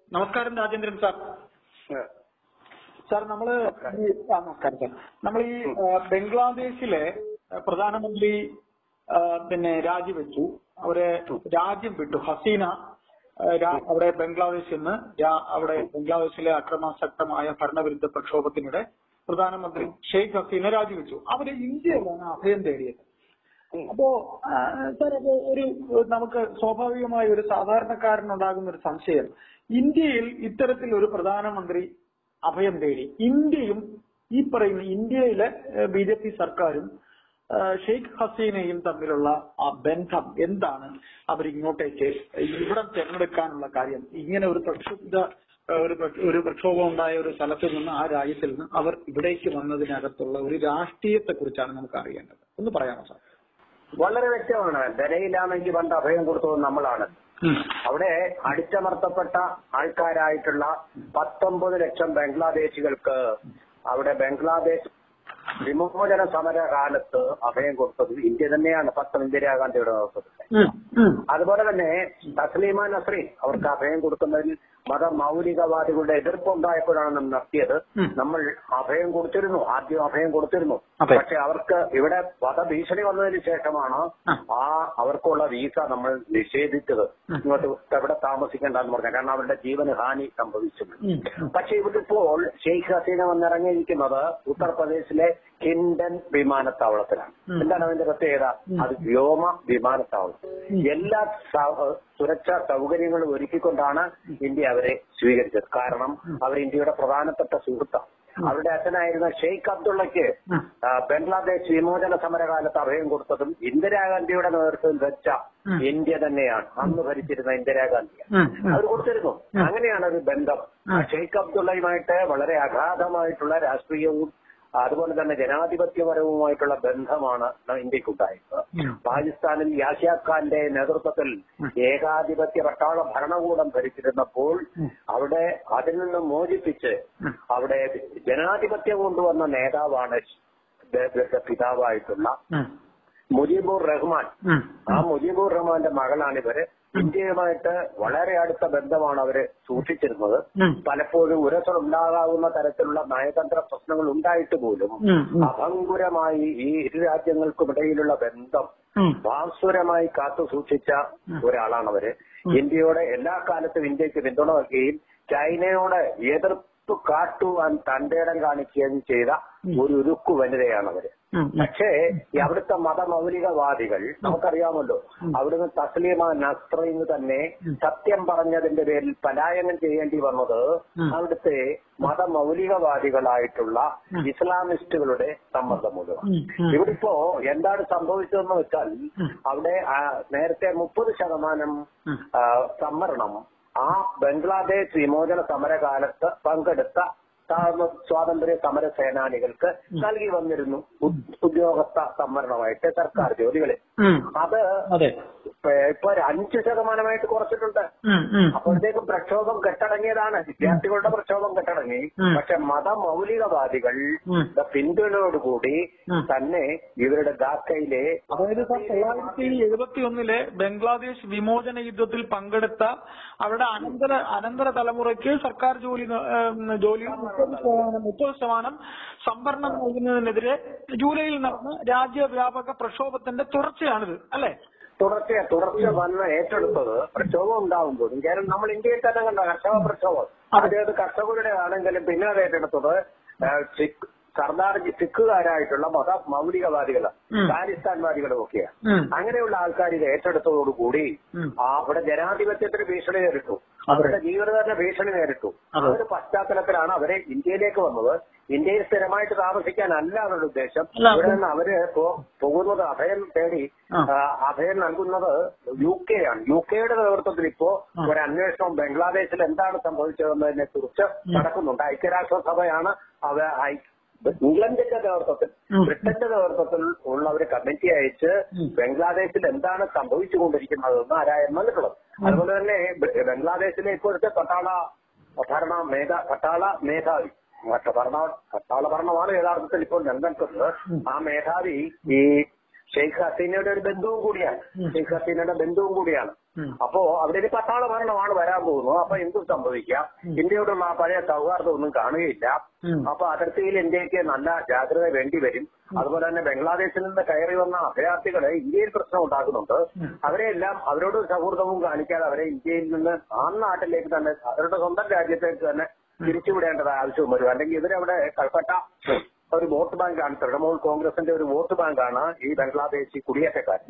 നമസ്കാരം Rajendran sir. Sir നമസ്കാരം sir. നമ്മൾ ഈ ബംഗ്ലാദേശിലെ പ്രധാനമന്ത്രി രാജിവെച്ചു. അവരെ രാജ്യം വിട്ടു. ഹസീന അവിടെ ബംഗ്ലാദേശിൽ നിന്ന് അവിടെ ബംഗ്ലാദേശിലെ അക്രമാസക്തമായ ഭരണവിരുദ്ധ പ്രക്ഷോഭത്തിനിടെ പ്രധാനമന്ത്രി ഷെയ്ഖ് ഹസീന രാജിവെച്ചു. അവര് ഇന്ത്യയിലാണ് അഭയം തേടിയത്. അപ്പോ സാർ, ഒരു നമുക്ക് സ്വാഭാവികമായ ഒരു സാധാരണക്കാരനുണ്ടാകുന്ന ഒരു സംശയം, ഇന്ത്യയിൽ ഇത്തരത്തിൽ ഒരു പ്രധാനമന്ത്രി അഭയം തേടി, ഇന്ത്യയും ഈ പറയുന്ന ഇന്ത്യയിലെ ബിജെപി സർക്കാരും ഷെയ്ഖ് ഹസീനയും തമ്മിലുള്ള ആ ബന്ധം എന്താണ്? അവരിങ്ങോട്ടേക്ക് ഇവിടെ തിരഞ്ഞെടുക്കാനുള്ള കാര്യം, ഇങ്ങനെ ഒരു പ്രക്ഷോഭം ഉണ്ടായ ഒരു സ്ഥലത്ത് നിന്ന്, ആ രാജ്യത്തിൽ നിന്ന് അവർ ഇവിടേക്ക് വന്നതിനകത്തുള്ള ഒരു രാഷ്ട്രീയത്തെ കുറിച്ചാണ് നമുക്ക് അറിയേണ്ടത്. ഒന്ന് പറയാമോ സാർ? വളരെ വ്യക്തമാണ്. ദലയിലാണെങ്കിൽ പണ്ട് അഭയം കൊടുത്തത് നമ്മളാണ്. അവിടെ അടിച്ചമർത്തപ്പെട്ട ആൾക്കാരായിട്ടുള്ള 19 ലക്ഷം ബംഗ്ലാദേശികൾക്ക് അവിടെ ബംഗ്ലാദേശ് വിമോചന സമര കാലത്ത് അഭയം കൊടുത്തത് ഇന്ത്യ തന്നെയാണ്. ഇന്ദിരാഗാന്ധിയുടെ നേതൃത്വത്തിൽ. അതുപോലെ തന്നെ തസ്ലീമ നസ്രീൻ അവർക്ക് അഭയം കൊടുക്കുന്നതിൽ മതമൗലികവാദികളുടെ എതിർപ്പുണ്ടായപ്പോഴാണ് നടത്തിയത്. നമ്മൾ അഭയം കൊടുത്തിരുന്നു, ആദ്യം അഭയം കൊടുത്തിരുന്നു. പക്ഷെ അവർക്ക് ഇവിടെ വധഭീഷണി വന്നതിന് ശേഷമാണ് അവർക്കുള്ള വീസ നമ്മൾ നിഷേധിച്ചത്. ഇങ്ങോട്ട് എവിടെ താമസിക്കേണ്ടെന്ന് പറഞ്ഞു. കാരണം അവരുടെ ജീവന് ഹാനി സംഭവിച്ചു. പക്ഷെ ഇവിടിപ്പോൾ ഷെയ്ഖ് ഹസീന വന്നിറങ്ങിയിരിക്കുന്നത് ഉത്തർപ്രദേശിലെ ഹിൻഡൻ വിമാനത്താവളത്തിലാണ്. എന്താണ് അതിന്റെ പ്രത്യേകത? അത് വ്യോമ വിമാനത്താവളം. എല്ലാ സുരക്ഷാ സൗകര്യങ്ങളും ഒരുക്കിക്കൊണ്ടാണ് ഇന്ത്യ അവരെ സ്വീകരിച്ചത്. കാരണം അവർ ഇന്ത്യയുടെ പ്രധാനപ്പെട്ട സുഹൃത്താണ്. അവരുടെ അച്ഛനായിരുന്ന ഷെയ്ഖ് അബ്ദുള്ളയ്ക്ക് ബംഗ്ലാദേശ് വിമോചന സമരകാലത്ത് അഭയം കൊടുത്തതും ഇന്ദിരാഗാന്ധിയുടെ നേതൃത്വത്തിൽ വെച്ച ഇന്ത്യ തന്നെയാണ്. അന്ന് ഭരിച്ചിരുന്ന ഇന്ദിരാഗാന്ധിയാണ് അവർ കൊടുത്തിരുന്നു. അങ്ങനെയാണ് ഒരു ബന്ധം. ഷെയ്ഖ് അബ്ദുള്ളയുമായിട്ട് വളരെ അഗാധമായിട്ടുള്ള രാഷ്ട്രീയവും അതുപോലെ തന്നെ ജനാധിപത്യപരവുമായിട്ടുള്ള ബന്ധമാണ് ഇന്ത്യക്കുണ്ടായിരുന്നത്. പാകിസ്ഥാനിൽ യാഹ്യാ ഖാന്റെ നേതൃത്വത്തിൽ ഏകാധിപത്യ പട്ടാള ഭരണകൂടം ഭരിച്ചിരുന്നപ്പോൾ അവിടെ അതിൽ നിന്ന് മോചിപ്പിച്ച് അവിടെ ജനാധിപത്യം കൊണ്ടുവന്ന നേതാവാണ് പിതാവായിട്ടുള്ള മുജീബുർ റഹ്മാൻ. ആ മുജീബുർ റഹ്മാന്റെ മകളാണിവര്. ഇന്ത്യയുമായിട്ട് വളരെ അടുത്ത ബന്ധമാണ് അവര് സൂക്ഷിച്ചിരുന്നത്. പലപ്പോഴും ഉരസലുണ്ടാകാവുന്ന തരത്തിലുള്ള നയതന്ത്ര പ്രശ്നങ്ങൾ ഉണ്ടായിട്ട് പോലും അഭംഗുരമായി ഈ ഇരു രാജ്യങ്ങൾക്കുമിടയിലുള്ള ബന്ധം ഭാസുരമായി കാത്തു സൂക്ഷിച്ച ഒരാളാണവര്. ഇന്ത്യയോടെ എല്ലാ കാലത്തും ഇന്ത്യക്ക് പിന്തുണ നൽകുകയും ചൈനയോട് എതിർപ്പ് കാട്ടുവാൻ തന്റെ ഇടം കാണിക്കുകയും ചെയ്ത ഒരു ഉരുക്കു വനിതയാണവര്. പക്ഷേ അവിടുത്തെ മതമൗലികവാദികൾ നമുക്കറിയാമല്ലോ, അവിടുന്ന് തസ്ലീമ നസ്രീന് തന്നെ സത്യം പറഞ്ഞതിന്റെ പേരിൽ പലായനം ചെയ്യേണ്ടി വന്നത് അവിടുത്തെ മതമൗലികവാദികളായിട്ടുള്ള ഇസ്ലാമിസ്റ്റുകളുടെ സമ്മർദ്ദം മൂലമാണ്. ഇവിടിപ്പോ എന്താണ് സംഭവിച്ചതെന്ന് വെച്ചാൽ അവിടെ നേരത്തെ 30% സംവരണം ആ ബംഗ്ലാദേശ് വിമോചന സമരകാലത്ത് പങ്കെടുത്ത സ്വാതന്ത്ര്യ സമര സേനാനികൾക്ക് നൽകി വന്നിരുന്നു ഉദ്യോഗസ്ഥ സംവരണമായിട്ട് സർക്കാർ ജോലികളിൽ. അത് ഇപ്പൊ 5% കുറച്ചിട്ടുണ്ട്. അപ്പോഴത്തേക്കും പ്രക്ഷോഭം കെട്ടടങ്ങിയതാണ്. വിദ്യാർത്ഥികളുടെ പ്രക്ഷോഭം കെട്ടടങ്ങി. പക്ഷെ മതമൗലികവാദികൾ പിന്തുണയോടുകൂടി തന്നെ ഇവരുടെ ധാക്കയിലെ, അതായത് 1971 ബംഗ്ലാദേശ് വിമോചന യുദ്ധത്തിൽ പങ്കെടുത്ത അവരുടെ അനന്തര തലമുറയ്ക്ക് സർക്കാർ ജോലിയും 30% സംവരണം നൽകുന്നതിനെതിരെ ജൂലൈയിൽ നടന്ന രാജ്യവ്യാപക പ്രക്ഷോഭത്തിന്റെ തുടർച്ചയാണിത്, അല്ലെ? തുടർച്ച വന്ന് ഏറ്റെടുത്തത് പ്രക്ഷോഭം ഉണ്ടാകുമ്പോഴും. കാരണം നമ്മൾ ഇന്ത്യയിൽ തന്നെ കണ്ട കർഷക പ്രക്ഷോഭം, അതായത് കർഷകരുടെ ആണെങ്കിലും പിന്നെ അത് ഏറ്റെടുത്തത് സർദാർ സിഖുകാരായിട്ടുള്ള മൗലികവാദികള്, ഖാലിസ്ഥാൻവാദികളും ഒക്കെയാണ്. അങ്ങനെയുള്ള ആൾക്കാർ ഇത് ഏറ്റെടുത്തതോടുകൂടി അവിടെ ജനാധിപത്യത്തിന് ഭീഷണി നേരിട്ടു, അവരുടെ ജീവിതം തന്നെ ഭീഷണി നേരിട്ടു. ആ ഒരു പശ്ചാത്തലത്തിലാണ് അവരെ ഇന്ത്യയിലേക്ക് വന്നത്. ഇന്ത്യയിൽ സ്ഥിരമായിട്ട് താമസിക്കാനല്ല അവരുടെ ഉദ്ദേശം. ഇവിടെ നിന്ന് അവര് പോകുന്നത് അഭയം തേടി അഭയം നൽകുന്നത് UK ആണ്. UK-യുടെ നേതൃത്വത്തിൽ ഇപ്പോ ഒരു അന്വേഷണം ബംഗ്ലാദേശിൽ എന്താണ് സംഭവിച്ചതെന്നതിനെ കുറിച്ച് നടക്കുന്നുണ്ട്. ഐക്യരാഷ്ട്രസഭയാണ് ഇംഗ്ലണ്ടിന്റെ നേതൃത്വത്തിൽ, ബ്രിട്ടന്റെ നേതൃത്വത്തിൽ ഉള്ള ഒരു കമ്മിറ്റി അയച്ച് ബംഗ്ലാദേശിൽ എന്താണ് സംഭവിച്ചുകൊണ്ടിരിക്കുന്നതെന്ന് ആരായം വന്നിട്ടുള്ളത്. അതുപോലെ തന്നെ ബംഗ്ലാദേശിലെ ഇപ്പോഴത്തെ പട്ടാള മേധാവി, പട്ടാള ഭരണമാണ് യഥാർത്ഥത്തിൽ ഇപ്പോൾ നിലനിൽക്കുന്നത്. ആ മേധാവി ഈ ഷെയ്ഖ് ഹസീനയുടെ ഒരു ബന്ധുവും കൂടിയാണ്. അപ്പോ അവിടെ ഒരു പട്ടാള ഭരണമാണ് വരാൻ പോകുന്നത്. അപ്പൊ എന്തും സംഭവിക്കാം. ഇന്ത്യയോടുള്ള ആ പഴയ സൗഹാർദ്ദം ഒന്നും കാണുകയില്ല. അപ്പൊ അതിർത്തിയിൽ ഇന്ത്യക്ക് നല്ല ജാഗ്രത വേണ്ടിവരും. അതുപോലെ തന്നെ ബംഗ്ലാദേശിൽ നിന്ന് കയറി വന്ന അഭയാർത്ഥികളെ ഇന്ത്യയിൽ പ്രശ്നം ഉണ്ടാക്കുന്നുണ്ട്. അവരെല്ലാം അവരോട് സൗഹൃദവും കാണിക്കാതെ അവരെ ഇന്ത്യയിൽ നിന്ന് ആ നാട്ടിലേക്ക് തന്നെ അവരുടെ സ്വന്തം രാജ്യത്തേക്ക് തന്നെ തിരിച്ചുവിടേണ്ടത് ആവശ്യവും വരും. അല്ലെങ്കിൽ ഇവരവിടെ കൽപ്പറ്റ ഒരു വോട്ട് ബാങ്കാണ്, തൃണമൂൽ കോൺഗ്രസിന്റെ ഒരു വോട്ട് ബാങ്കാണ് ഈ ബംഗ്ലാദേശി കുടിയേറ്റക്കാർ.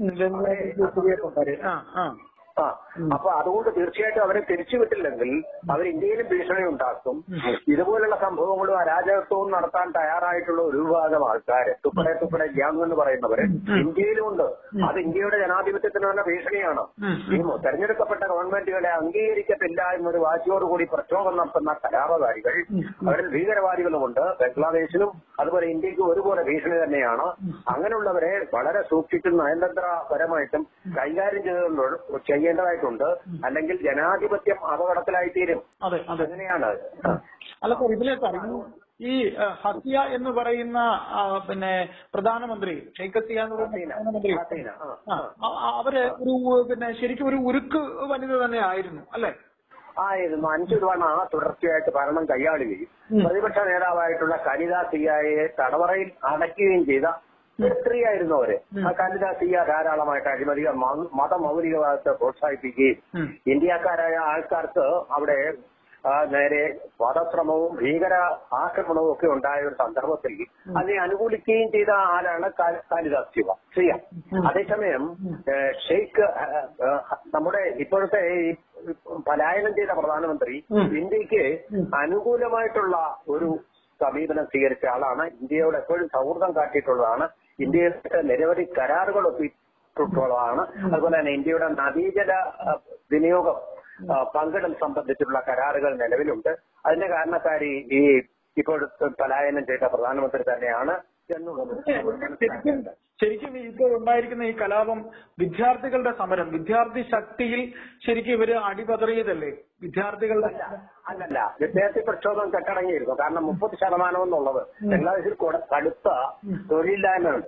അപ്പൊ അതുകൊണ്ട് തീർച്ചയായിട്ടും അവരെ തിരിച്ചുവിട്ടില്ലെങ്കിൽ അവർ ഇന്ത്യയിലും ഭീഷണി ഉണ്ടാക്കും. ഇതുപോലുള്ള സംഭവങ്ങളും അരാജകത്വവും നടത്താൻ തയ്യാറായിട്ടുള്ള ഒരു വിഭാഗം ആൾക്കാര്, തുപ്പടെ ഗ്യാങ് എന്ന് പറയുന്നവര് ഇന്ത്യയിലും ഉണ്ട്. അത് ഇന്ത്യയുടെ ജനാധിപത്യത്തിന് തന്നെ ഭീഷണിയാണ്. ഈ തെരഞ്ഞെടുക്കപ്പെട്ട ഗവൺമെന്റുകളെ അംഗീകരിക്കത്തില്ല എന്നൊരു വാശിയോടുകൂടി പ്രക്ഷോഭം നടത്തുന്ന കലാപകാരികൾ, അവരിൽ ഭീകരവാദികളുമുണ്ട്. ബംഗ്ലാദേശിനും അതുപോലെ ഇന്ത്യക്കും ഒരുപോലെ ഭീഷണി തന്നെയാണ്. അങ്ങനെയുള്ളവരെ വളരെ സൂക്ഷിച്ചും നയതന്ത്രപരമായിട്ടും കൈകാര്യം ചെയ്യേണ്ടതായിട്ടുണ്ട്. അല്ലെങ്കിൽ ജനാധിപത്യം അപകടത്തിലായിത്തീരും. അങ്ങനെയാണ്. അല്ല സാർ, ഇതിലെ സാർ ഈ ഹസിയ എന്ന് പറയുന്ന പ്രധാനമന്ത്രി ഷെയ്ഖ് ഹസിയ എന്ന് പറയുന്ന പ്രധാനമന്ത്രി അവര് ശരിക്കും ഒരു ഉരുക്ക് വനിത തന്നെ ആയിരുന്നു അല്ലെ? ആയിരുന്നു. 5 തവണ തുടർച്ചയായിട്ട് ഭരണം കൈയാളുകയും പ്രതിപക്ഷ നേതാവായിട്ടുള്ള ഖലിദ സിയയെ തടവറയിൽ അടയ്ക്കുകയും ചെയ്ത സ്ത്രീയായിരുന്നു അവര്. ആ ഖലിദ സിയ ധാരാളമായിട്ട് അഴിമതി മതമൗലികവാദത്തെ പ്രോത്സാഹിപ്പിക്കുകയും ഇന്ത്യക്കാരായ ആൾക്കാർക്ക് അവിടെ നേരെ വധശ്രമവും ഭീകര ആക്രമണവും ഒക്കെ ഉണ്ടായ ഒരു സന്ദർഭത്തിൽ അതിനെ അനുകൂലിക്കുകയും ചെയ്ത ആരാണ് ഖലിദ സിയ. അതേസമയം ഷെയ്ഖ് നമ്മുടെ ഇപ്പോഴത്തെ പലായനം ചെയ്ത പ്രധാനമന്ത്രി ഇന്ത്യക്ക് അനുകൂലമായിട്ടുള്ള ഒരു സമീപനം സ്വീകരിച്ച ആളാണ്. ഇന്ത്യയോട് എപ്പോഴും സൗഹൃദം കാട്ടിയിട്ടുള്ളതാണ്. ഇന്ത്യയുടെ നിരവധി കരാറുകൾ ഒപ്പിട്ടുള്ളതാണ്. അതുപോലെ തന്നെ ഇന്ത്യയുടെ നദീജല വിനിയോഗം പങ്കിടൽ സംബന്ധിച്ചിട്ടുള്ള കരാറുകൾ നിലവിലുണ്ട്. അതിന്റെ കാരണക്കാരി ഈ ഇപ്പോൾ പലായനം ചെയ്ത പ്രധാനമന്ത്രി തന്നെയാണ് എന്നുള്ളത്. ശരിക്കും ഇപ്പോൾ ഉണ്ടായിരിക്കുന്ന ഈ കലാപം വിദ്യാർത്ഥികളുടെ സമരം, വിദ്യാർത്ഥി ശക്തിയിൽ ശരിക്കും ഇവര് അടിപതറിയതല്ലേ? വിദ്യാർത്ഥികളുടെ അല്ലല്ല, വിദ്യാർത്ഥി പ്രക്ഷോഭം കെട്ടടങ്ങിയിരുന്നു. കാരണം 30% എന്നുള്ളത് ബംഗ്ലാദേശിൽ കടുത്ത തൊഴിലില്ലായ്മയുണ്ട്.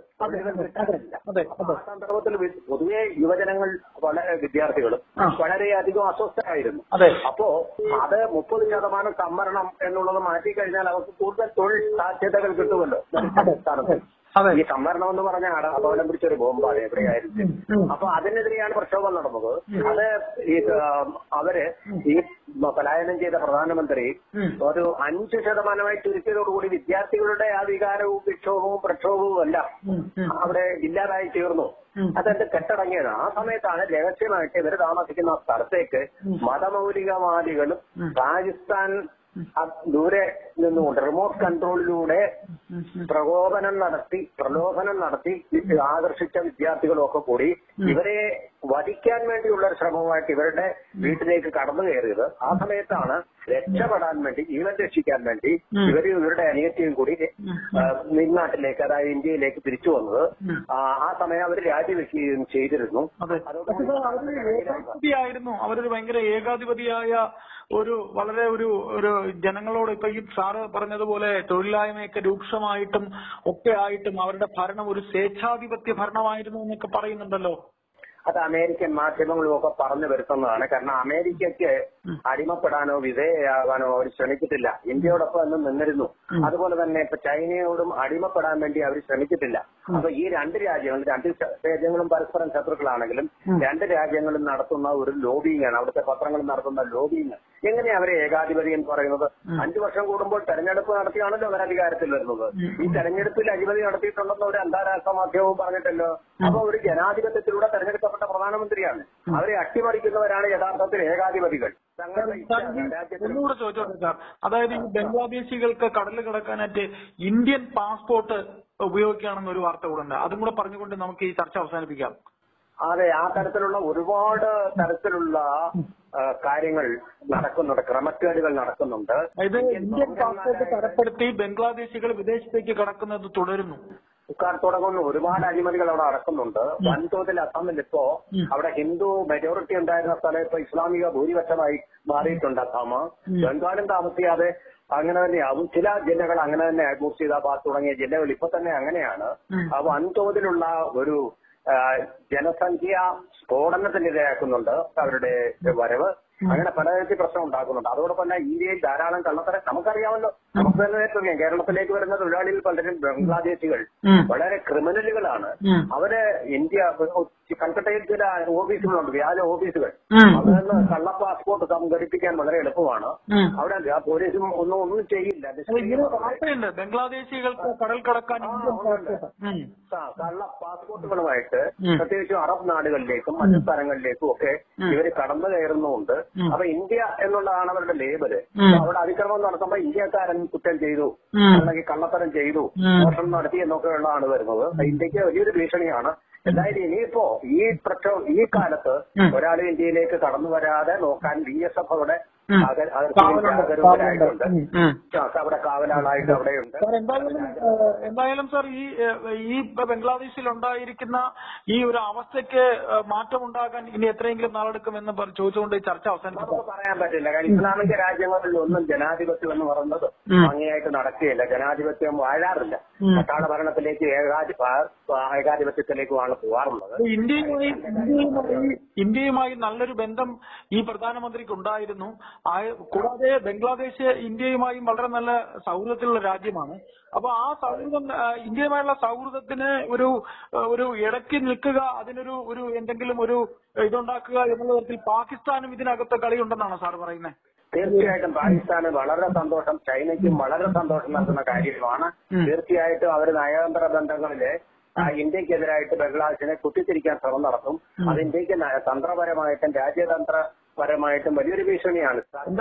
ആ സന്ദർഭത്തിൽ പൊതുവെ യുവജനങ്ങൾ വളരെ വിദ്യാർത്ഥികളും വളരെയധികം അസ്വസ്ഥരായിരുന്നു. അപ്പോ അത് 30% സംവരണം എന്നുള്ളത് മാറ്റിക്കഴിഞ്ഞാൽ അവർക്ക് കൂടുതൽ തൊഴിൽ സാധ്യതകൾ കിട്ടുമല്ലോ സംസ്ഥാനത്ത്. ഈ സംവരണം എന്ന് പറഞ്ഞാൽ അപകടം പിടിച്ചൊരു ബോംബാണ് എവിടെയായിരുന്നു. അപ്പൊ അതിനെതിരെയാണ് പ്രക്ഷോഭം നടന്നത്. അത് അവര് ഈ പലായനം ചെയ്ത പ്രധാനമന്ത്രി ഒരു 5% ചുരുക്കിയതോടുകൂടി വിദ്യാർത്ഥികളുടെ ആ വികാരവും വിക്ഷോഭവും പ്രക്ഷോഭവും എല്ലാം അവിടെ ഇല്ലാതായി തീർന്നു. അതെന്റെ കെട്ടടങ്ങിയത്. ആ സമയത്താണ് രഹസ്യമായിട്ട് ഇവർ താമസിക്കുന്ന സ്ഥലത്തേക്ക് മതമൗലികവാദികളും പാകിസ്ഥാൻ ദൂരെ നിന്നുകൊണ്ട് റിമോട്ട് കൺട്രോളിലൂടെ പ്രലോഭനം നടത്തി ആകർഷിച്ച വിദ്യാർത്ഥികളും ഒക്കെ കൂടി ഇവരെ വധിക്കാൻ വേണ്ടിയുള്ള ഒരു ശ്രമമായിട്ട് ഇവരുടെ വീട്ടിലേക്ക് കടന്നു കയറിയത്. ആ സമയത്താണ് രക്ഷപ്പെടാൻ വേണ്ടി, ജീവൻ രക്ഷിക്കാൻ വേണ്ടി ഇവരുടെ അനിയത്തിയും കൂടി നിന്നാട്ടിലേക്ക്, അതായത് ഇന്ത്യയിലേക്ക് തിരിച്ചു വന്നത്. ആ സമയം അവർ രാജിവെക്കുകയും ചെയ്തിരുന്നു. അവരൊരു ഭയങ്കര ഏകാധിപതിയായ വളരെ ഒരു ജനങ്ങളോട് ഇപ്പൊ ഈ സാറ് പറഞ്ഞതുപോലെ തൊഴിലില്ലായ്മയൊക്കെ രൂക്ഷമായിട്ടും ഒക്കെ ആയിട്ടും അവരുടെ ഭരണം ഒരു സ്വേച്ഛാധിപത്യ ഭരണമായിരുന്നു എന്നൊക്കെ പറയുന്നുണ്ടല്ലോ. അത് അമേരിക്കൻ മാധ്യമങ്ങളും ഒക്കെ പറഞ്ഞു വരുത്തുന്നതാണ്. കാരണം അമേരിക്കയ്ക്ക് അടിമപ്പെടാനോ വിധേയയാകാനോ അവർ ശ്രമിച്ചിട്ടില്ല. ഇന്ത്യയോടൊപ്പം എന്നും നിന്നിരുന്നു. അതുപോലെ തന്നെ ഇപ്പൊ ചൈനയോടും അടിമപ്പെടാൻ വേണ്ടി അവർ ശ്രമിച്ചിട്ടില്ല. അപ്പൊ ഈ രണ്ട് രാജ്യങ്ങളും പരസ്പരം ശത്രുക്കളാണെങ്കിലും രണ്ട് രാജ്യങ്ങളും നടത്തുന്ന ഒരു ലോബിയിങ് ആണ്, അവിടുത്തെ പത്രങ്ങൾ നടത്തുന്ന ലോബിയിങ്. എങ്ങനെയാ അവരെ ഏകാധിപതി എന്ന് പറയുന്നത്? 5 വർഷം കൂടുമ്പോൾ തെരഞ്ഞെടുപ്പ് നടത്തിയാണല്ലോ അവർ അധികാരത്തിൽ വരുന്നത്. ഈ തെരഞ്ഞെടുപ്പിൽ അഴിമതി നടത്തിയിട്ടുണ്ടെന്ന് ഒരു അന്താരാഷ്ട്ര മാധ്യമവും പറഞ്ഞിട്ടല്ലോ. അപ്പൊ ഒരു ജനാധിപത്യത്തിലൂടെ തെരഞ്ഞെടുക്കപ്പെട്ട പ്രധാനമന്ത്രിയാണ്. അവരെ അട്ടിമറിക്കുന്നവരാണ് യഥാർത്ഥത്തിൽ ഏകാധിപതികൾ. ഒന്നുകൂടെ ചോദിച്ചോട്ടെ സാർ, അതായത് ഈ ബംഗ്ലാദേശികൾക്ക് കടൽ കടക്കാനായിട്ട് ഇന്ത്യൻ പാസ്പോർട്ട് ഉപയോഗിക്കുകയാണെന്ന് ഒരു വാർത്ത കൂടെ ഉണ്ട്. അതും കൂടെ പറഞ്ഞുകൊണ്ട് നമുക്ക് ഈ ചർച്ച അവസാനിപ്പിക്കാം. അതെ, ആ തരത്തിലുള്ള ഒരുപാട് തരത്തിലുള്ള കാര്യങ്ങൾ നടക്കുന്നുണ്ട്, ക്രമക്കേടുകൾ നടക്കുന്നുണ്ട്. ഇന്ത്യൻ പാസ്പോർട്ട് തരപ്പെടുത്തി ബംഗ്ലാദേശികൾ വിദേശത്തേക്ക് കടക്കുന്നത് തുടരുന്നു. ഒരുപാട് അഴിമതികൾ അവിടെ നടക്കുന്നുണ്ട്. വൻതോതിൽ അസമിൽ ഇപ്പോ അവിടെ ഹിന്ദു മെജോറിറ്റി ഉണ്ടായിരുന്ന സ്ഥലം ഇപ്പൊ ഇസ്ലാമിക ഭൂരിപക്ഷമായി മാറിയിട്ടുണ്ട് അസം. ബംഗാളും താമസിയാതെ അങ്ങനെ തന്നെയാവും. ചില ജില്ലകൾ അങ്ങനെ തന്നെ മുർഷിദാബാദ് തുടങ്ങിയ ജില്ലകൾ ഇപ്പൊ തന്നെ അങ്ങനെയാണ്. വൻതോതിലുള്ള ഒരു ജനസംഖ്യ സ്ഫോടനത്തിനിരയാക്കുന്നുണ്ട് അവരുടെ വരവ്. അങ്ങനെ പലതരത്തിൽ പ്രശ്നം ഉണ്ടാക്കുന്നുണ്ട്. അതോടൊപ്പം തന്നെ ഇന്ത്യയിൽ ധാരാളം കള്ളത്തരം നമുക്കറിയാമല്ലോ. നമുക്ക് തന്നെ അറിയാം, കേരളത്തിലേക്ക് വരുന്ന തൊഴിലാളികൾ പലരും ബംഗ്ലാദേശികൾ വളരെ ക്രിമിനലുകളാണ്. അവര് ഇന്ത്യ കൽക്കട്ടയിൽ ചില ഓഫീസുകളുണ്ട്, വ്യാജ ഓഫീസുകൾ. അതിൽ നിന്ന് കള്ള പാസ്പോർട്ട് സംഘടിപ്പിക്കാൻ വളരെ എളുപ്പമാണ്. അവിടെ പോലീസും ഒന്നും ചെയ്യില്ല. ബംഗ്ലാദേശികൾക്ക് കടൽ കടക്കാൻ കള്ള പാസ്പോർട്ടുകളുമായിട്ട് പ്രത്യേകിച്ചും അറബ് നാടുകളിലേക്കും മറ്റു സ്ഥലങ്ങളിലേക്കും ഒക്കെ ഇവര് കടന്നു കയറുന്നുമുണ്ട്. അപ്പൊ ഇന്ത്യ എന്നുള്ളതാണ് അവരുടെ ലേബല്. അവിടെ അതിക്രമം നടത്തുമ്പോ ഇന്ത്യക്കാരൻ കുറ്റം ചെയ്തു, അല്ലെങ്കിൽ കള്ളത്തരം ചെയ്തു, മോഷണം നടത്തി എന്നൊക്കെയുള്ളതാണ് വരുന്നത്. ഇന്ത്യക്ക് വലിയൊരു ഭീഷണിയാണ്. എന്തായാലും ഇനിയിപ്പോ ഈ കാലത്ത് ഒരാളും ഇന്ത്യയിലേക്ക് കടന്നു വരാതെ നോക്കാൻ BSF അവിടെ അവിടെ കാവലാളായിട്ട് അവിടെയുണ്ട്. എന്തായാലും സാർ ഈ ബംഗ്ലാദേശിൽ ഉണ്ടായിരിക്കുന്ന ഈ ഒരു അവസ്ഥയ്ക്ക് മാറ്റമുണ്ടാകാൻ ഇനി എത്രയെങ്കിലും നാളെടുക്കുമെന്ന് ചോദിച്ചുകൊണ്ട് ഈ ചർച്ച അവസാനിപ്പിക്കും. പറയാൻ പറ്റില്ല. കാരണം ഇസ്ലാമിക രാജ്യങ്ങളിൽ ഒന്നും ജനാധിപത്യം എന്ന് പറയുന്നത് ഭംഗിയായിട്ട് നടക്കുകയില്ല. ജനാധിപത്യം വാഴാറില്ല. പട്ടാള ഭരണത്തിലേക്ക് ഏകാധിപത്യത്തിലേക്കുമാണ് പോകാറുള്ളത്. ഇന്ത്യയുമായി നല്ലൊരു ബന്ധം ഈ പ്രധാനമന്ത്രിക്ക് ഉണ്ടായിരുന്നു. കൂടാതെ ബംഗ്ലാദേശ് ഇന്ത്യയുമായും വളരെ നല്ല സൗഹൃദത്തിലുള്ള രാജ്യമാണ്. അപ്പൊ ആ സൗഹൃദം, ഇന്ത്യയുമായുള്ള സൗഹൃദത്തിന് ഒരു ഇടയ്ക്ക് നിൽക്കുക, അതിനൊരു എന്തെങ്കിലും ഒരു ഇതുണ്ടാക്കുക എന്നുള്ള തരത്തിൽ പാകിസ്ഥാനും ഇതിനകത്ത് കളിയുണ്ടെന്നാണ് സാർ പറയുന്നത്. തീർച്ചയായിട്ടും പാകിസ്ഥാന് വളരെ സന്തോഷം, ചൈനയ്ക്കും വളരെ സന്തോഷം നൽകുന്ന കാര്യമാണ്. തീർച്ചയായിട്ടും അവർ നയതന്ത്ര ബന്ധങ്ങളില് ഇന്ത്യക്കെതിരായിട്ട് ബംഗ്ലാദേശിനെ കുത്തിത്തിരിക്കാൻ ശ്രമം നടത്തും. അത് ഇന്ത്യക്ക് തന്ത്രപരമായിട്ടും രാജ്യതന്ത്രപരമായിട്ടും വലിയൊരു ഭീഷണിയാണ്.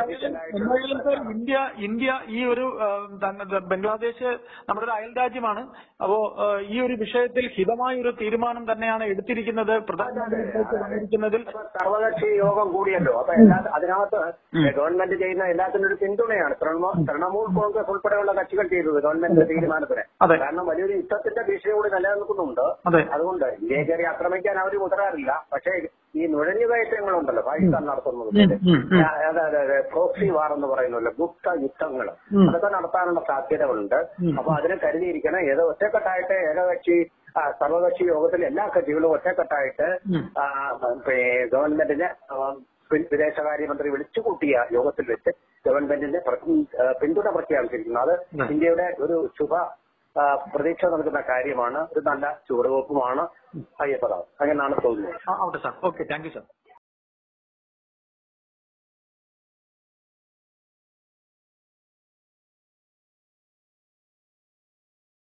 ഇന്ത്യ ഈ ഒരു ബംഗ്ലാദേശ് നമ്മുടെ ഒരു അയൽ രാജ്യമാണ്. അപ്പോ ഈ ഒരു വിഷയത്തിൽ ഹിതമായ ഒരു തീരുമാനം തന്നെയാണ് എടുത്തിരിക്കുന്നത്. പ്രധാനമന്ത്രി സർവകക്ഷി യോഗം കൂടിയല്ലോ. അപ്പൊ അതിനകത്ത് ഗവൺമെന്റ് ചെയ്യുന്ന എല്ലാത്തിനും ഒരു പിന്തുണയാണ് തൃണമൂൽ കോൺഗ്രസ് ഉൾപ്പെടെയുള്ള കക്ഷികൾ ചെയ്തത് ഗവൺമെന്റിന്റെ തീരുമാനത്തിന്. കാരണം വലിയൊരു യുദ്ധത്തിന്റെ ഭീഷണി കൂടി നിലനിൽക്കുന്നുണ്ട്. അതുകൊണ്ട് ഇന്ത്യയെ കയറി ആക്രമിക്കാൻ അവർ മുതിരാറില്ല. പക്ഷേ ഈ നുഴഞ്ഞുകയറ്റങ്ങളുണ്ടല്ലോ പാകിസ്ഥാൻ നടത്തുന്നത്, അതായത് പ്രോക്സി വാർ എന്ന് പറയുന്നല്ലോ, ഗുപ്ത യുദ്ധങ്ങൾ, അതൊക്കെ നടത്താനുള്ള സാധ്യതകളുണ്ട്. അപ്പൊ അതിനെ കരുതിയിരിക്കണം. ഏതോ ഒറ്റക്കെട്ടായിട്ട് സർവകക്ഷി യോഗത്തിൽ എല്ലാ കക്ഷികളും ഒറ്റക്കെട്ടായിട്ട് ഗവൺമെന്റിനെ വിദേശകാര്യമന്ത്രി വിളിച്ചുകൂട്ടിയ യോഗത്തിൽ വെച്ച് ഗവൺമെന്റിന്റെ പിന്തുണ പ്രഖ്യാപിച്ചിരിക്കുന്നു. അത് ഇന്ത്യയുടെ ഒരു ശുഭ പ്രതീക്ഷ നൽകുന്ന കാര്യമാണ്. ഒരു നല്ല ചുവടുവെപ്പുമാണ് അയ്യപ്പദാസ്. അങ്ങനെയാണ് തോന്നുന്നത്. Okay, thank you sir.